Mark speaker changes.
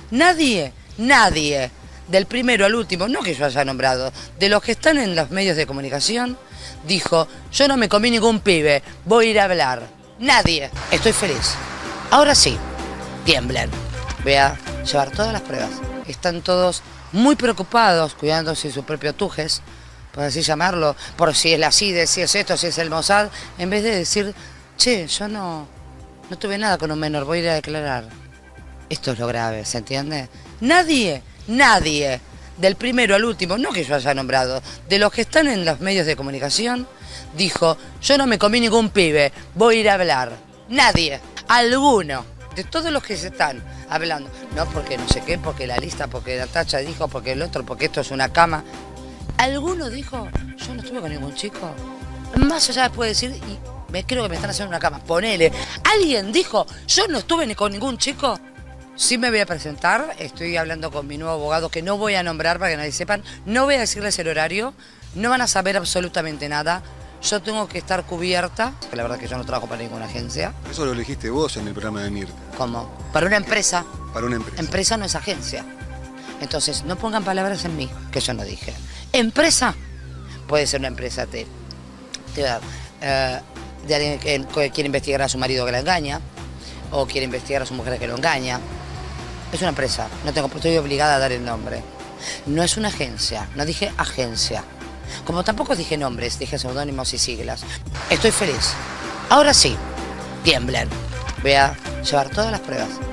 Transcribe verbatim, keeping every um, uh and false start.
Speaker 1: Nadie, nadie, del primero al último, no que yo haya nombrado, de los que están en los medios de comunicación, dijo, yo no me comí ningún pibe, voy a ir a hablar. Nadie. Estoy feliz. Ahora sí, tiemblen. Voy a llevar todas las pruebas. Están todos muy preocupados, cuidándose de su propio tujes, por así llamarlo, por si es la C I D E, si es esto, si es el Mossad, en vez de decir, che, yo no, no tuve nada con un menor, voy a ir a declarar. Esto es lo grave, ¿se entiende? Nadie, nadie, del primero al último, no que yo haya nombrado, de los que están en los medios de comunicación, dijo, yo no me comí ningún pibe, voy a ir a hablar. Nadie, alguno, de todos los que se están hablando, no porque no sé qué, porque la lista, porque la tacha dijo, porque el otro, porque esto es una cama. ¿Alguno dijo, yo no estuve con ningún chico? Más allá puede decir, y me creo que me están haciendo una cama, ponele. ¿Alguien dijo, yo no estuve ni con ningún chico? Sí me voy a presentar, estoy hablando con mi nuevo abogado, que no voy a nombrar para que nadie sepan, no voy a decirles el horario, no van a saber absolutamente nada. Yo tengo que estar cubierta, la verdad es que yo no trabajo para ninguna agencia.
Speaker 2: Eso lo elegiste vos en el programa de Mirta.
Speaker 1: ¿Cómo? Para una empresa.
Speaker 2: Para una empresa.
Speaker 1: Empresa no es agencia. Entonces, no pongan palabras en mí, que yo no dije. Empresa, puede ser una empresa de, de, uh, de alguien que, que quiere investigar a su marido que la engaña, o quiere investigar a su mujer que lo engaña. Es una empresa, no tengo, estoy obligada a dar el nombre. No es una agencia, no dije agencia. Como tampoco dije nombres, dije seudónimos y siglas. Estoy feliz. Ahora sí, tiemblen. Voy a llevar todas las pruebas.